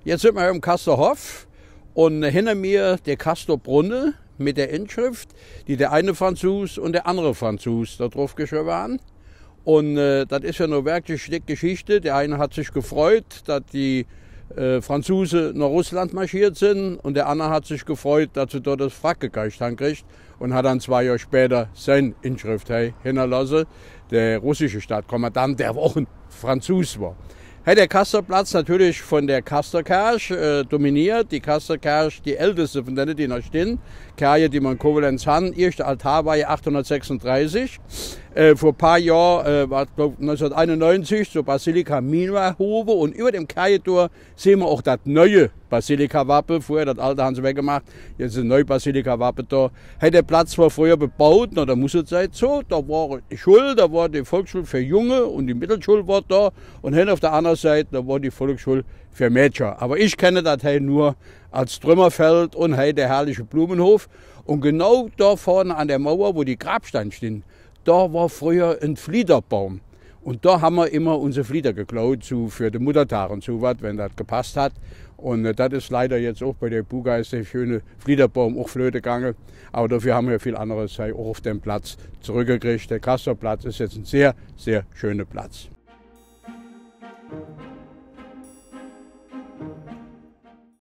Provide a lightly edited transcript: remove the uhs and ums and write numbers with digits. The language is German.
Jetzt sind wir im Kastorhof und hinter mir der Kastorbrunnen mit der Inschrift, die der eine Franzos und der andere Franzos da drauf geschrieben haben. Und das ist ja eine wirklich dicke Geschichte. Der eine hat sich gefreut, dass die Franzosen nach Russland marschiert sind, und der andere hat sich gefreut, dass sie dort das Wrack gekriegt haben und hat dann 2 Jahre später seine Inschrift hinterlassen. Der russische Stadtkommandant, der auch ein Franzos war. Der Kastorplatz natürlich von der Kastorkirche dominiert. Die Kastorkirche, die älteste von denen, die noch stehen. Kirche, die man in Koblenz haben. Erste Altar war ja 836. Vor ein paar Jahren, war 1991, so Basilika Minwahofe, und über dem Kirchentor sehen wir auch das neue Basilika-Wappen. Vorher das alte haben sie weggemacht, jetzt ist ein neues Basilika-Wappen da. Der Platz war früher bebaut, da muss es sein so, da war die Schule, da war die Volksschule für Junge und die Mittelschule war da, und hin auf der anderen Seite, da war die Volksschule für Mädchen. Aber ich kenne das nur als Trümmerfeld und der herrliche Blumenhof. Und genau da vorne an der Mauer, wo die Grabsteine stehen, da war früher ein Fliederbaum. Und da haben wir immer unsere Flieder geklaut, für den Muttertag und so was, wenn das gepasst hat. Und das ist leider jetzt auch bei der Bugeis, der schöne Fliederbaum, auch flöte gegangen. Aber dafür haben wir viel anderes auch auf dem Platz zurückgekriegt. Der Kastorplatz ist jetzt ein sehr, sehr schöner Platz.